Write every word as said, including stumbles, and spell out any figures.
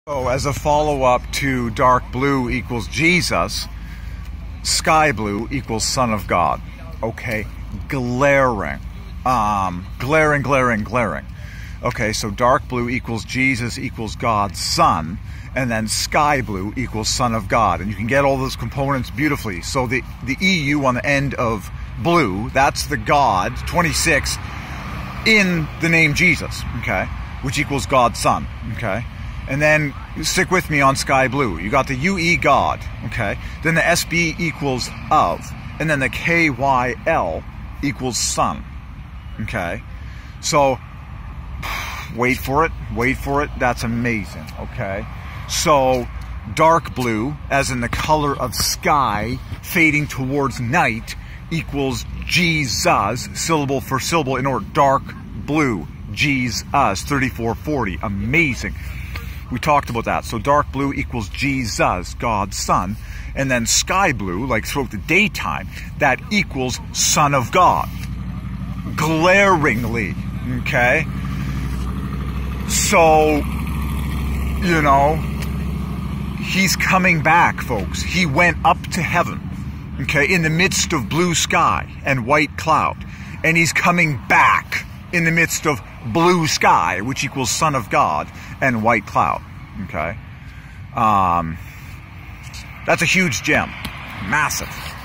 So as a follow-up to dark blue equals Jesus, sky blue equals Son of God. Okay, glaring. Um, glaring, glaring, glaring. Okay, so dark blue equals Jesus equals God's Son, and then sky blue equals Son of God. And you can get all those components beautifully. So the, the E U on the end of blue, that's the God, twenty-six, in the name Jesus, okay, which equals God's Son, okay? And then stick with me on sky blue. You got the U E God, okay? Then the S B equals of. And then the K Y L equals Son, okay? So, wait for it, wait for it. That's amazing, okay? So, dark blue, as in the color of sky fading towards night, equals Jesus, syllable for syllable in order. Dark blue, Jesus, thirty-four forty. Amazing. We talked about that. So dark blue equals Jesus, God's Son. And then sky blue, like throughout the daytime, that equals Son of God. Glaringly, okay? So, you know, he's coming back, folks. He went up to heaven, okay, in the midst of blue sky and white cloud. And he's coming back in the midst of blue sky, which equals Son of God, and white cloud, okay? Um, that's a huge gem. Massive.